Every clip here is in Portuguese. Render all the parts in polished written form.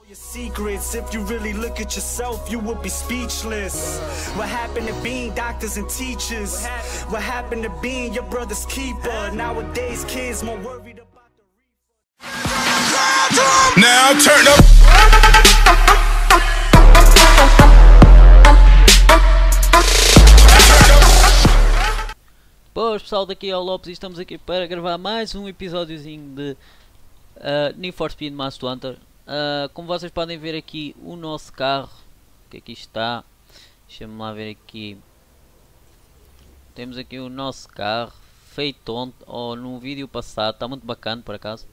Your secrets, if you really look at yourself, you would be speechless. What happened to being doctors and teachers? What happened to being your brother's keeper? Nowadays, kids more worried about the reaper. Now turn up. Boas pessoal, daqui é o Lopes e estamos aqui para gravar mais um episódiozinho de Need for Speed Most Wanted. Como vocês podem ver aqui, o nosso carro, que aqui está, deixa-me lá ver aqui, temos aqui o nosso carro, feito ontem, ou no vídeo passado, está muito bacana por acaso.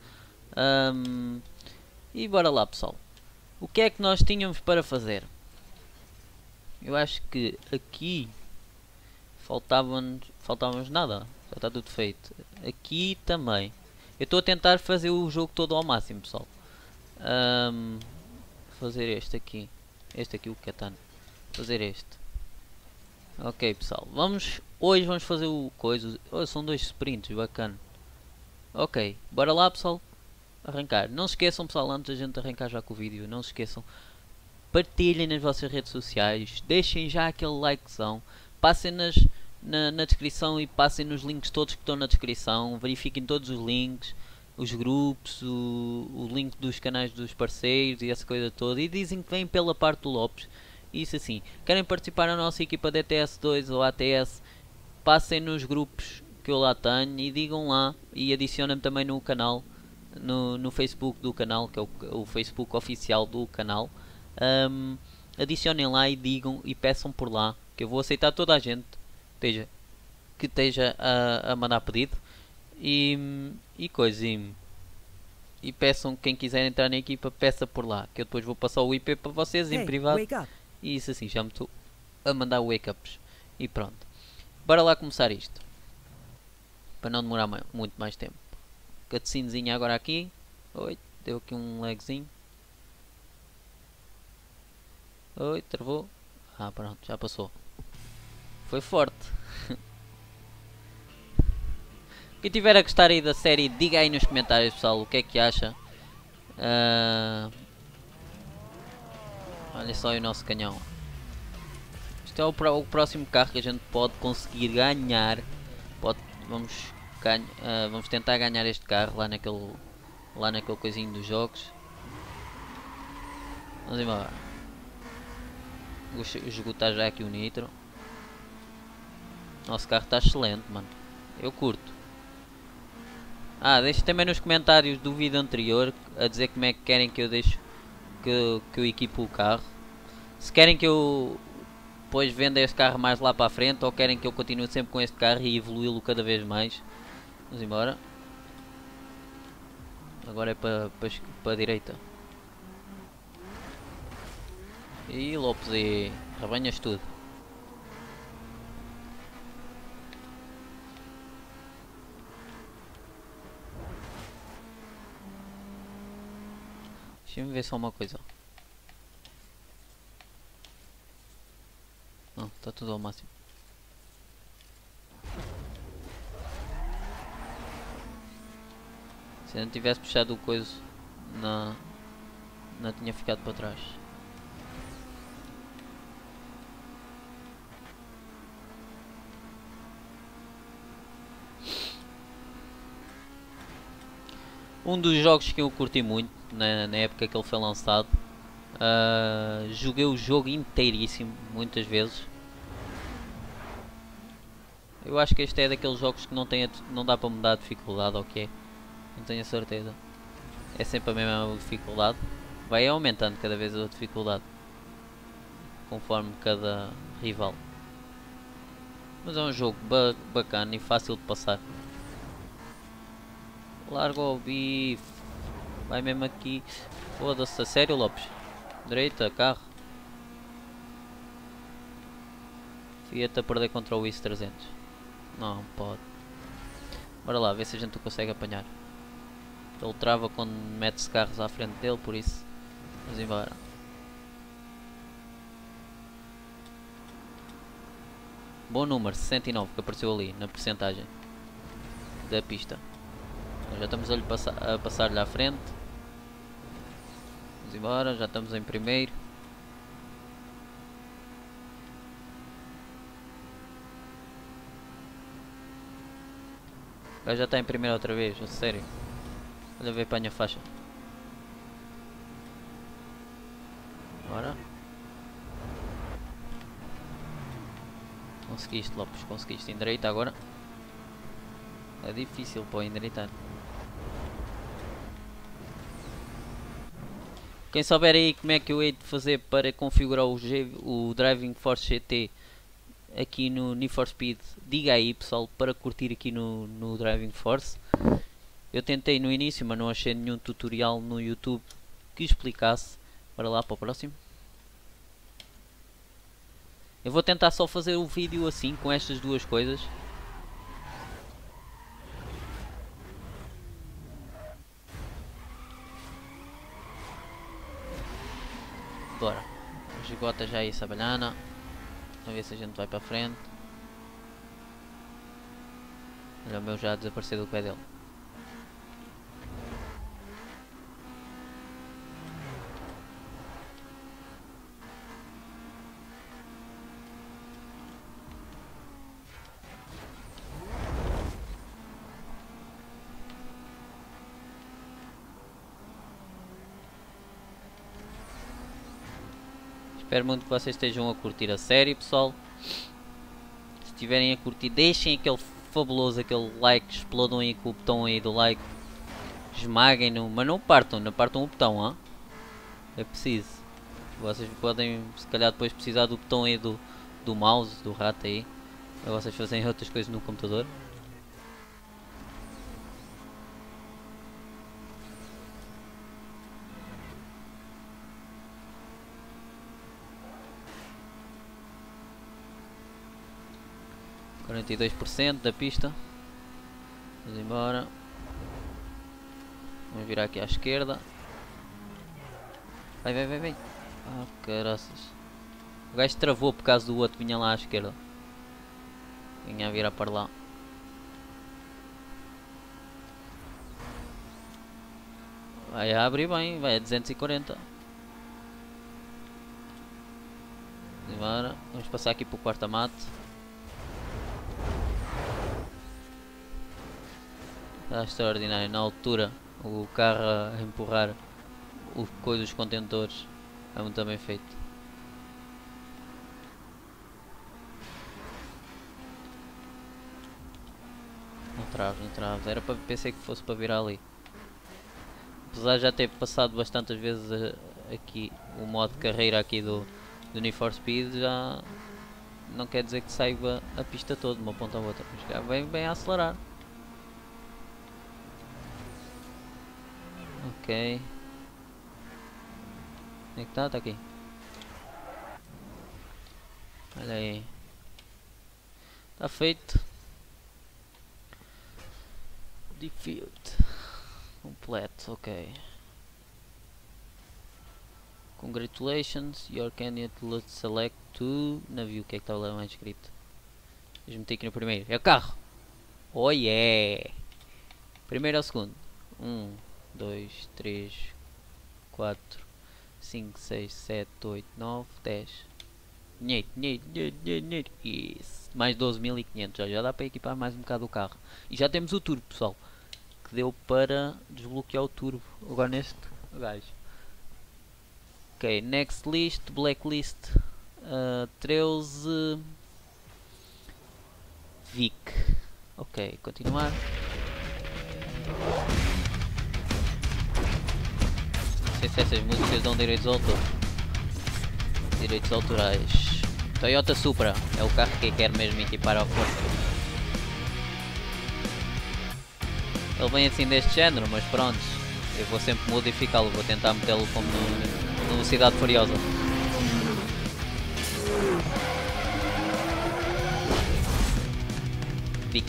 E bora lá pessoal, o que é que nós tínhamos para fazer? Eu acho que aqui faltávamos nada, já está tudo feito. Aqui também. Eu estou a tentar fazer o jogo todo ao máximo pessoal. Fazer este aqui o Catano, fazer este. Ok pessoal, hoje vamos fazer o coisa. São dois sprints, bacana. Ok, bora lá pessoal, arrancar. Não se esqueçam pessoal, antes da gente arrancar já com o vídeo, não se esqueçam, partilhem nas vossas redes sociais, deixem já aquele likezão, passem na descrição e passem nos links todos que estão na descrição, verifiquem todos os links, os grupos, o link dos canais dos parceiros e essa coisa toda, e dizem que vêm pela parte do Lopes. Isso assim, querem participar na nossa equipa de ETS2 ou ATS, passem nos grupos que eu lá tenho e digam lá, e adicionem-me também no canal, no Facebook do canal, que é o Facebook oficial do canal. Adicionem lá e digam e peçam por lá, que eu vou aceitar toda a gente que esteja a mandar pedido e coisa, e peçam, quem quiser entrar na equipa, peça por lá, que eu depois vou passar o IP para vocês em privado. E isso assim, já me estou a mandar wake ups. E pronto, bora lá começar isto, para não demorar muito mais tempo. Cutscenezinha agora aqui. Oi, deu aqui um lagzinho. Oi, travou. Pronto, já passou. Foi forte. Quem tiver a gostar aí da série, diga aí nos comentários pessoal o que é que acha. Olha só aí o nosso canhão. Isto é o próximo carro que a gente pode conseguir ganhar. Vamos tentar ganhar este carro lá naquele coisinho dos jogos. Vamos embora. Vou esgotar já aqui o nitro. Nosso carro está excelente, mano. Eu curto. Deixem também nos comentários do vídeo anterior a dizer como é que querem que eu deixe que eu equipe o carro. Se querem que eu depois venda este carro mais lá para a frente, ou querem que eu continue sempre com este carro e evoluí-lo cada vez mais. Vamos embora. Agora é para a direita. E Lopes, e arranhas tudo. Deixa-me ver só uma coisa. Não, está tudo ao máximo. Se eu não tivesse puxado o coisa, não tinha ficado para trás. Um dos jogos que eu curti muito na época que ele foi lançado. Joguei o jogo inteiríssimo muitas vezes. Eu acho que este é daqueles jogos que não dá para mudar a dificuldade, ok? Não tenho a certeza. É sempre a mesma dificuldade. Vai aumentando cada vez a dificuldade conforme cada rival. Mas é um jogo bacana e fácil de passar. Larga o bife. Vai mesmo aqui. Foda-se, a sério Lopes? Direita, carro. Fiat a perder contra o IS 300. Não pode. Bora lá, ver se a gente o consegue apanhar. Ele trava quando mete-se carros à frente dele, por isso. Vamos embora. Bom número, 69, que apareceu ali na percentagem da pista. Já estamos a passar-lhe à frente. Vamos embora, já estamos em primeiro. O gajo já está em primeiro outra vez, a sério. Olha ver para a minha faixa. Bora. Conseguiste, Lopes, conseguiste. Endireita agora. É difícil para endireitar. Quem souber aí como é que eu hei de fazer para configurar o Driving Force GT aqui no Need for Speed, diga aí pessoal, para curtir aqui no Driving Force. Eu tentei no início, mas não achei nenhum tutorial no YouTube que explicasse. Bora lá para o próximo. Eu vou tentar só fazer o vídeo assim, com estas duas coisas. Bora. Esgota já essa banana. A ver se a gente vai para a frente. Olha o meu já desapareceu do pé dele. Espero muito que vocês estejam a curtir a série, pessoal. Se estiverem a curtir, deixem aquele fabuloso, aquele like, explodam aí com o botão aí do like. Esmaguem-no, mas não partam o botão, hein? É preciso. Vocês podem, se calhar depois precisar do botão aí do mouse, do rato aí. Para vocês fazerem outras coisas no computador. %42% da pista. Vamos embora. Vamos virar aqui à esquerda. Vai, vai, vai, vai. Ah, caraças. O gajo travou por causa do outro vinha lá à esquerda. Vinha a virar para lá. Vai a abrir bem, vai a 240. Vamos embora. Vamos passar aqui para o quarta-mate. Está extraordinário, na altura o carro a empurrar o coisa dos contentores é muito bem feito. Não trave, era para pensei que fosse para virar ali. Apesar de já ter passado bastantes vezes aqui o modo de carreira aqui do Need for Speed, já não quer dizer que saiba a pista toda de uma ponta a outra, mas já vem bem a acelerar. Ok. Onde é que está? Está aqui. Olha aí. Está feito. Defeat. Completo, ok. Congratulations, your candidate let's select to navio. O que é que está lá mais escrito? Deixa-me meter aqui no primeiro. É o carro. Oh yeah! Primeiro ao segundo. 1, 2, 3, 4, 5, 6, 7, 8, 9, 10. Dinheiro. Isso. Mais 12.500. Já dá para equipar mais um bocado o carro. E já temos o turbo, pessoal. Que deu para desbloquear o turbo. Agora neste gajo. Ok, next list, blacklist 13 Vic. Ok, continuar. Não sei se essas músicas dão direitos ao autor. Direitos autorais. Toyota Supra é o carro que quer mesmo equipar ao força. Ele vem assim deste género, mas pronto. Eu vou sempre modificá-lo, vou tentar metê-lo como no Velocidade Furiosa. Vic.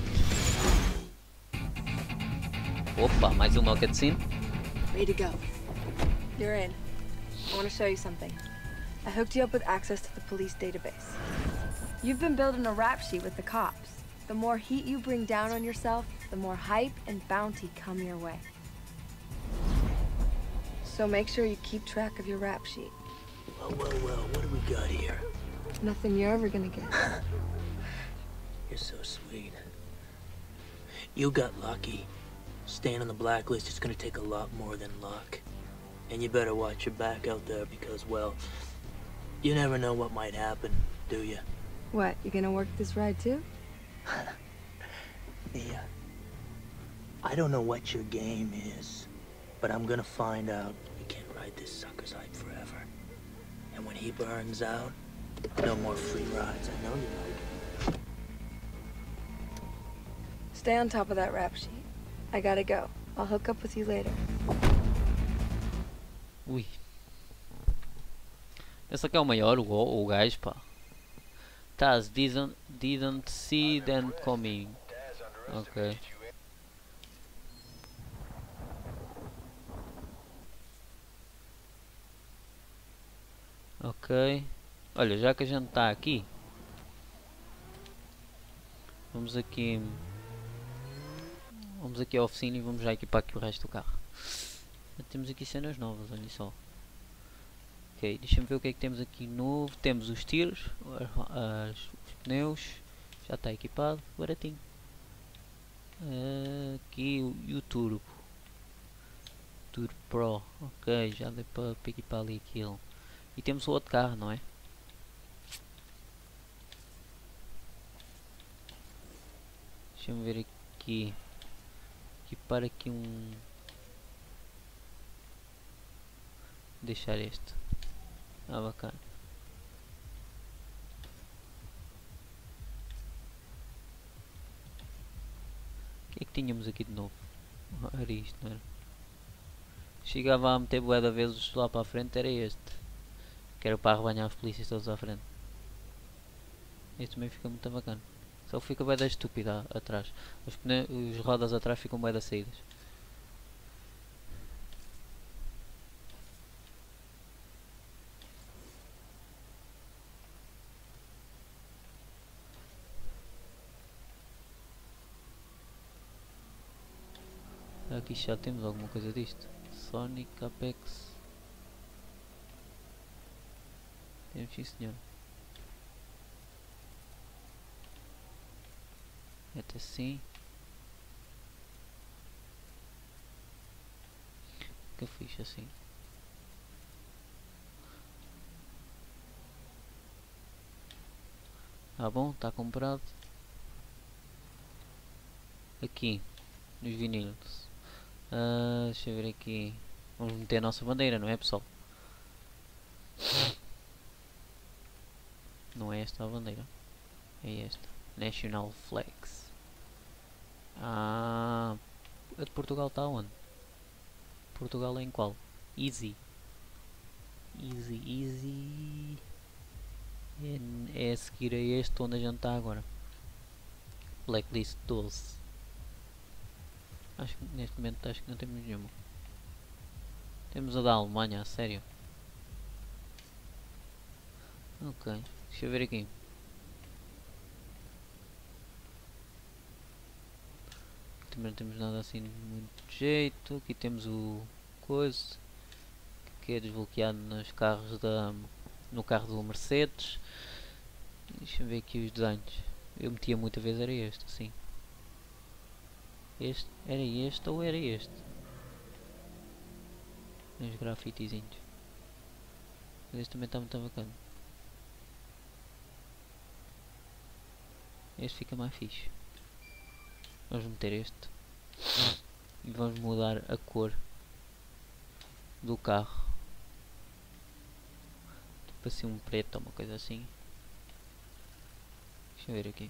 Opa, mais uma cutscene. Ready to go. You're in. I want to show you something. I hooked you up with access to the police database. You've been building a rap sheet with the cops. The more heat you bring down on yourself, the more hype and bounty come your way. So make sure you keep track of your rap sheet. Well, what do we got here? Nothing you're ever gonna get. You're so sweet. You got lucky. Staying on the blacklist is gonna take a lot more than luck. And you better watch your back out there because, well, you never know what might happen, do you? What, you gonna work this ride too? Yeah. I don't know what your game is, but I'm gonna find out. You can't ride this sucker's hype forever. And when he burns out, no more free rides. I know you like it. Stay on top of that rap sheet. I gotta go. I'll hook up with you later. Ui. Esse aqui é o maior, o gajo, pá. Taz didn't see them coming. Ok. Ok. Olha, já que a gente está aqui, vamos aqui à oficina e vamos já equipar aqui o resto do carro. Temos aqui cenas novas, olha só. Ok, deixa-me ver o que é que temos aqui novo. Temos os tiros, os pneus, já está equipado, baratinho. Aqui o turbo Pro, ok, já deu para equipar ali aquilo. E temos o outro carro, não é? Deixa-me ver aqui. Equipar aqui um... Deixar este. Ah, bacana. O que é que tínhamos aqui de novo? Era isto, não era? Chegava a meter bué de vezes lá para a frente, era este. Que era para arrebanhar os polícias todos à frente. Este também fica muito bacana. Só fica bué da estúpida atrás. Os rodas atrás ficam bué da saídas. Aqui já temos alguma coisa disto. Sonic, Apex. Temos sim, senhor. Até assim. Que fixe assim. Ah bom, está comprado. Aqui nos vinilos. Deixa eu ver aqui. Vamos meter a nossa bandeira, não é, pessoal? Não é esta a bandeira. É esta. National Flags. A de Portugal está onde? Portugal é em qual? Easy. É a seguir a este onde a gente está agora. Blacklist 12. Acho que neste momento acho que não temos nenhuma. Temos a da Alemanha, a sério. Ok, deixa eu ver aqui. Também não temos nada assim de muito jeito. Aqui temos o coisa que é desbloqueado nos carros no carro do Mercedes. Deixa eu ver aqui os desenhos. Eu metia muita vez, era este, assim. Este, era este ou era este? Os grafitezinhos. Mas este também está muito bacana. Este fica mais fixe. Vamos meter este. E vamos mudar a cor do carro. Tipo assim um preto ou uma coisa assim. Deixa eu ver aqui.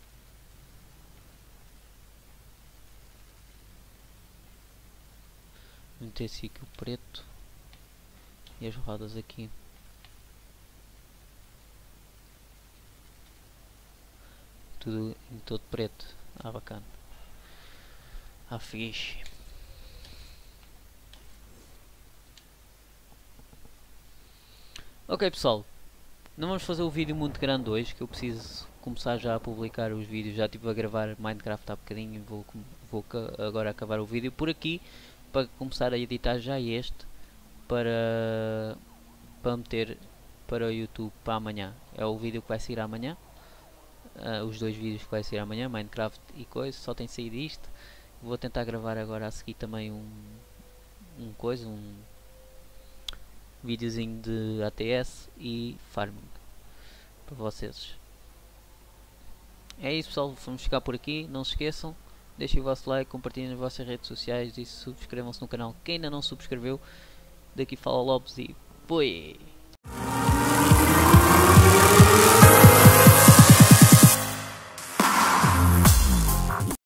Meter assim aqui o preto. E as rodas aqui. Tudo em todo preto. Ah, bacana. Ah, fixe. Ok, pessoal. Não vamos fazer o vídeo muito grande hoje, que eu preciso começar já a publicar os vídeos. Já estive a gravar Minecraft há bocadinho e vou agora acabar o vídeo por aqui para começar a editar já este. para meter para o YouTube para amanhã. É o vídeo que vai sair amanhã. Os dois vídeos que vai sair amanhã, Minecraft e coisa, só tem saído isto. Vou tentar gravar agora a seguir também um videozinho de ATS e farming para vocês. É isso, pessoal, vamos ficar por aqui. Não se esqueçam, deixem o vosso like, compartilhem nas vossas redes sociais e subscrevam-se no canal quem ainda não subscreveu. Daqui fala Lopes e foi!